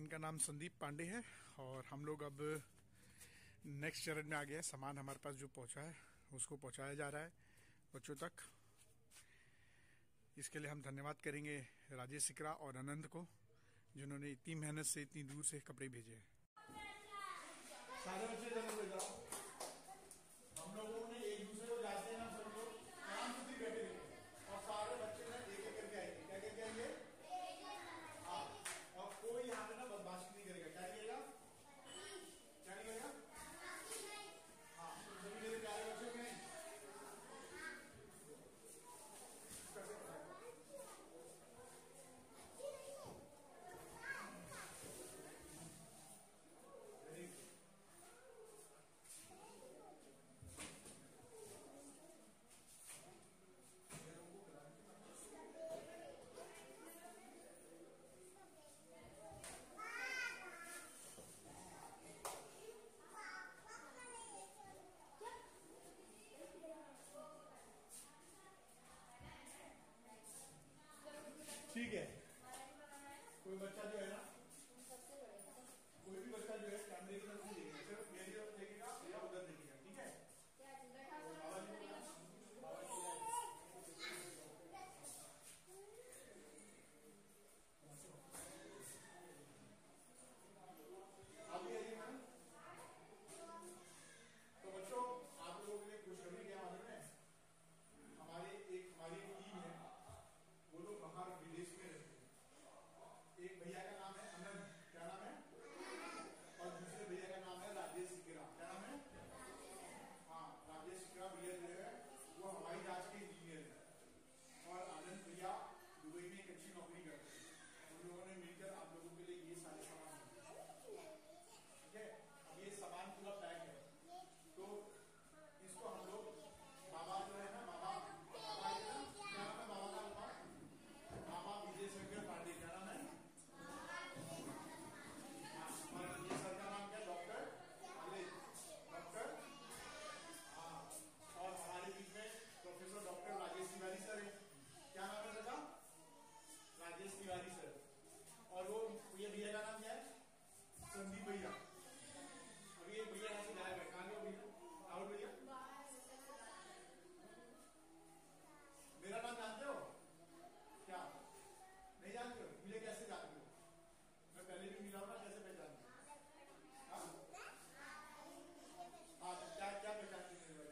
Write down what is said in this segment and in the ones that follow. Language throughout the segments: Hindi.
इनका नाम संदीप पांडे है और हम लोग अब नेक्स्ट चरण में आ गए हैं। सामान हमारे पास जो पहुंचा है उसको पहुंचाया जा रहा है बच्चों तक। इसके लिए हम धन्यवाद करेंगे राजेश सिकरा और आनंद को, जिन्होंने इतनी मेहनत से इतनी दूर से कपड़े भेजे हैं। सारे बच्चे जरूर हम लोगों ने एक दूसरे को जाते हैं, सब लोग आराम से बैठे और सारे बच्चे ना एक एक करके आएंगे। क्या करके आएंगे? हाँ, और कोई यहाँ पे ना बदमाशी नहीं करेगा। क्या करेगा? क्या नहीं करेगा? हाँ, तो सभी मेरे प्यारे बच्चों में ठीक है। कोई बच्चा जो है ना, कोई भी बच्चा जो है कैमरे की तरफ नहीं देखेगा, सिर्फ मेरी तरफ देखेगा या उधर देखेगा। ठीक है? अभी आइए मैम। तो बच्चों, आप लोगों के लिए खुशखबरी क्या मालूम है? हमारी टीम है, वो लोग बाहर विदेश में रहते हैं। एक भैया का नाम है आनंद। क्या नाम है? और दूसरे भैया का नाम है राजेश सिकरा। क्या नाम है? हाँ, राजेश सिकरा भैया जो है वो हवाई जहाज के इंजीनियर है और आनंद भैया दुबई में एक अच्छी नौकरी करते हैं। उन लोगों ने मिलकर आप लोगों के लिए ये सारे सामान, ठीक है? अब ये सामान पूरा पैक है, तो इसको हम लोग बाबा जो है ना, बाबा क्या नाम है बाबा का? बाबा विजय शंकर पांडे। क्या नाम है? और ये सर का नाम क्या? Doctor doctor. हाँ, और हमारे बीच में professor doctor Rajesh Tiwari sir है। क्या नाम है सर का? राजेश तिवारी सर। और वो ये भैया का नाम क्या है? संदीप भैया। अभी एक भैया यहाँ से गायब है। कहाँ गए भैया? आओ भैया। मेरा नाम जानते हो क्या? नहीं जानते हो? मुझे कैसे जानते हो? मैं पहले भी मिला हूं ना, कैसे पहचानते हो? हाँ, क्या क्या पहचानते हैं?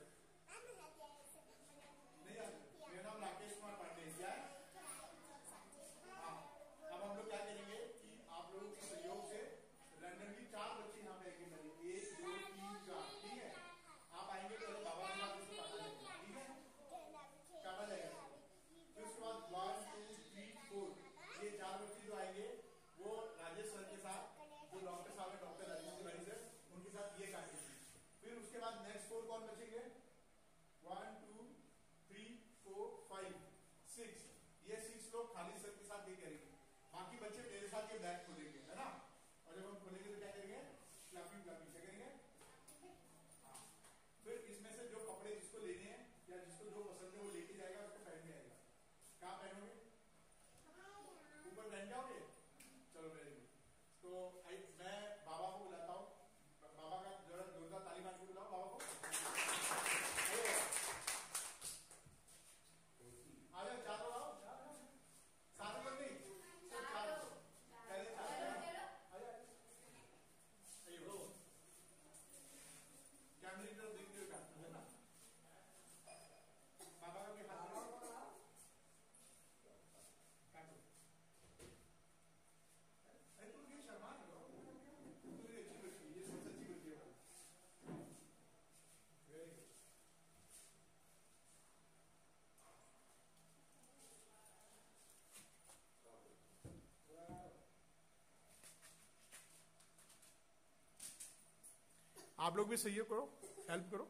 नहीं जानते? मेरा नाम राकेश कुमार पांडे। क्या है? हाँ, अब हम लोग क्या करेंगे कि आप लोगों के सहयोग से रैंडमली 4 बच्चे यहाँ पे आएंगे। 1 2 3 4। ठीक है? आप आएंगे तो बाबा के साथ उसको बात करेंगे। ठीक है? काटा जाएगा। फिर उसके बाद 1 2 3 4 ये 4 बच्चे जो आएंगे वो राजेश सर के साथ, जो डॉक्टर साहब है, डॉक्टर राजेश तिवारी सर, उनके साथ ये काटेंगे। फिर उसके बाद नेक्स्ट 4 कौन बचेंगे? 1 2 3 4 5 6। ये 6 लोग खाली सर के साथ ये करेंगे। बाकी बच्चे मेरे साथ ये बैग खोलेंगे, है ना? और जब हम खोलेंगे तो क्या करेंगे? क्लैपिंग क्लैपिंग क्या करेंगे? हाँ, फिर इसमें से जो कपड़े जिसको लेने हैं या जिसको जो पसंद है वो लेके जाएगा, उसको पहन के आएगा। कहाँ पहनोगे? ऊपर पहन जाओगे? चलो वेरी गुड। तो मैं बाबा को बुलाता हूँ। बाबा का जरा जोरदार ताली मार के बुलाओ बाबा को। आ जाओ, 4 लोग आओ। 7 लोग नहीं, सिर्फ 4 लोग। पहले 4 कैमरे की तरफ देखते हुए काटना है ना? बाबा का क्या हाथ काटो। अरे तुम ये शर्मा करो, तुम अच्छी बच्ची, ये सबसे अच्छी बच्ची है। Very good. आप लोग भी सहयोग करो, हेल्प करो।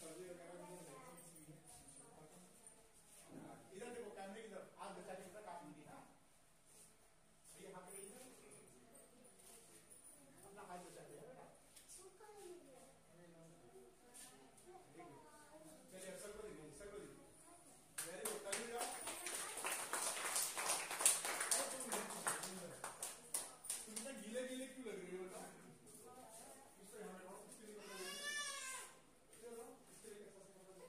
सर्वे वगैरह भी इधर देखो कैमरे की तरफ हाथ बचा के तक आप लीजिए ना ये हाथ पे अपना हाथ बचा के बेटा चलिए सर को दीजिए वेरी गुड कर लीजिए तुम गीले गीले क्यों लग रही हो बेटा इस तरह हमें और किस तरीके से चलो इस तरीके से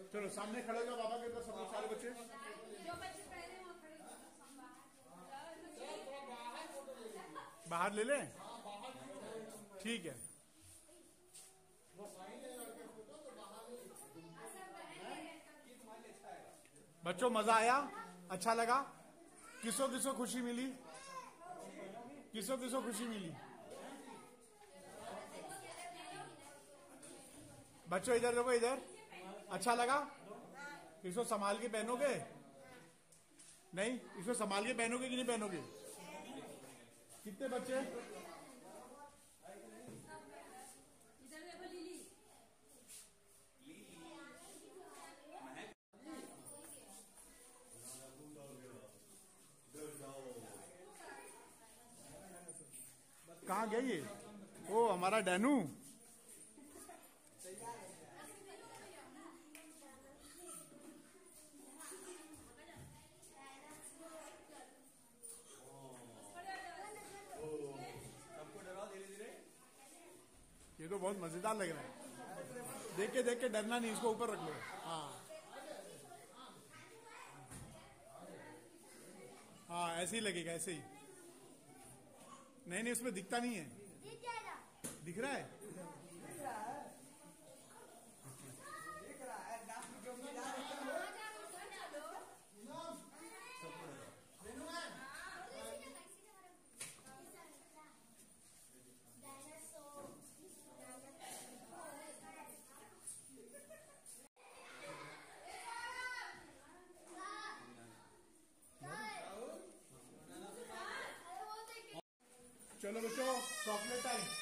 चलो सामने खड़े हो जाओ बाबा के अंदर सब लोग, सारे बच्चे। बाहर ले लें, ठीक है। बच्चों मजा आया, अच्छा लगा? किसो किसो खुशी मिली, किसो किसो खुशी मिली? बच्चों इधर देखो, इधर अच्छा लगा? इसको संभाल के पहनोगे? नहीं, इसको संभाल के पहनोगे कि नहीं पहनोगे? कितने बच्चे? कहाँ गया ये? ओ हमारा डैनू। ये तो बहुत मजेदार लग रहा है। देख के डरना नहीं, इसको ऊपर रख लो। हाँ हाँ, ऐसे ही लगेगा, ऐसे ही। नहीं नहीं, उसमें दिखता नहीं है। दिख रहा है? चलो बच्चों, चॉकलेट टाइम।